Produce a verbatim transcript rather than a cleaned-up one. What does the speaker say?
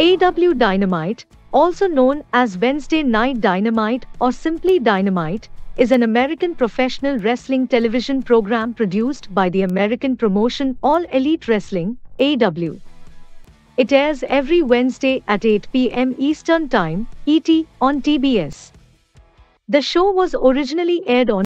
A E W Dynamite, also known as Wednesday Night Dynamite or simply Dynamite, is an American professional wrestling television program produced by the American promotion All Elite Wrestling, A E W. It airs every Wednesday at eight p m Eastern Time, E T, on T B S. The show was originally aired on